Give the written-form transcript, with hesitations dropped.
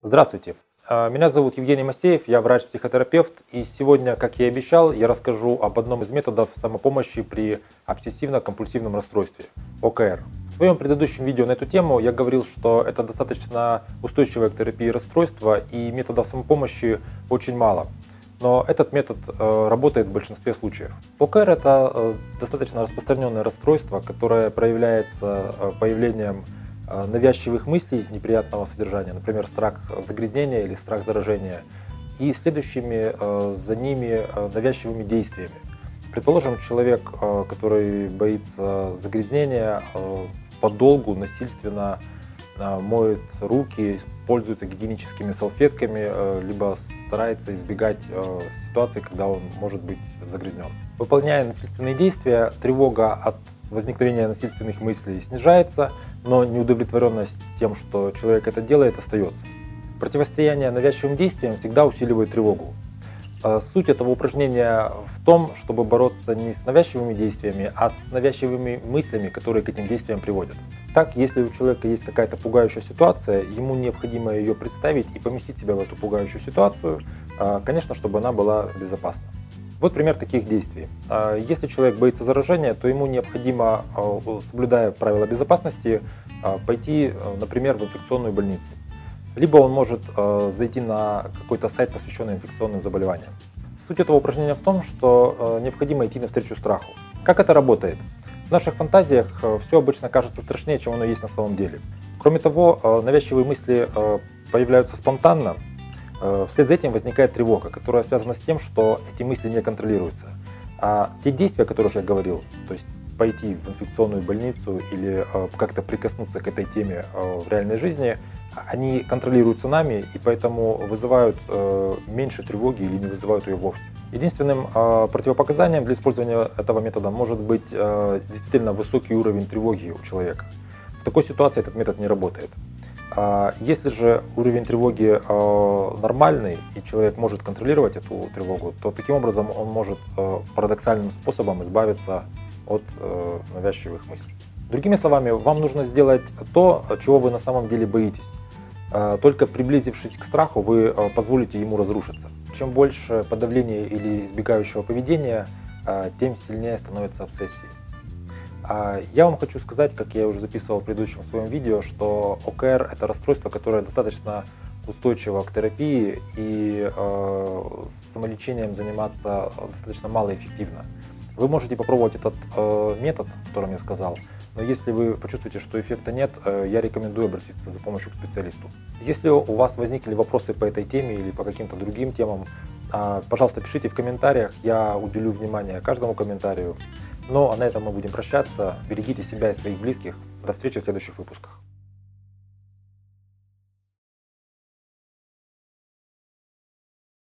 Здравствуйте, меня зовут Евгений Масеев, я врач-психотерапевт, и сегодня, как я и обещал, я расскажу об одном из методов самопомощи при обсессивно-компульсивном расстройстве – ОКР. В своем предыдущем видео на эту тему я говорил, что это достаточно устойчивое к терапии расстройство и методов самопомощи очень мало. Но этот метод работает в большинстве случаев. ОКР – это достаточно распространенное расстройство, которое проявляется появлением навязчивых мыслей неприятного содержания, например, страх загрязнения или страх заражения, и следующими за ними навязчивыми действиями. Предположим, человек, который боится загрязнения, подолгу насильственно моет руки, пользуется гигиеническими салфетками, либо старается избегать ситуации, когда он может быть загрязнен. Выполняя насильственные действия, тревога от возникновения насильственных мыслей снижается, но неудовлетворенность тем, что человек это делает, остается. Противостояние навязчивым действиям всегда усиливает тревогу. Суть этого упражнения в том, чтобы бороться не с навязчивыми действиями, а с навязчивыми мыслями, которые к этим действиям приводят. Так, если у человека есть какая-то пугающая ситуация, ему необходимо ее представить и поместить себя в эту пугающую ситуацию, конечно, чтобы она была безопасна. Вот пример таких действий. Если человек боится заражения, то ему необходимо, соблюдая правила безопасности, пойти, например, в инфекционную больницу. Либо он может зайти на какой-то сайт, посвященный инфекционным заболеваниям. Суть этого упражнения в том, что необходимо идти навстречу страху. Как это работает? В наших фантазиях все обычно кажется страшнее, чем оно есть на самом деле. Кроме того, навязчивые мысли появляются спонтанно. Вслед за этим возникает тревога, которая связана с тем, что эти мысли не контролируются. А те действия, о которых я говорил, то есть пойти в инфекционную больницу или как-то прикоснуться к этой теме в реальной жизни, они контролируются нами и поэтому вызывают меньше тревоги или не вызывают ее вовсе. Единственным противопоказанием для использования этого метода может быть действительно высокий уровень тревоги у человека. В такой ситуации этот метод не работает. Если же уровень тревоги нормальный и человек может контролировать эту тревогу, то таким образом он может парадоксальным способом избавиться от навязчивых мыслей. Другими словами, вам нужно сделать то, чего вы на самом деле боитесь. Только приблизившись к страху, вы позволите ему разрушиться. Чем больше подавления или избегающего поведения, тем сильнее становится обсессия. Я вам хочу сказать, как я уже записывал в предыдущем своем видео, что ОКР – это расстройство, которое достаточно устойчиво к терапии и самолечением заниматься достаточно малоэффективно. Вы можете попробовать этот метод, о котором я сказал, но если вы почувствуете, что эффекта нет, я рекомендую обратиться за помощью к специалисту. Если у вас возникли вопросы по этой теме или по каким-то другим темам, пожалуйста, пишите в комментариях, я уделю внимание каждому комментарию. Ну а на этом мы будем прощаться. Берегите себя и своих близких. До встречи в следующих выпусках.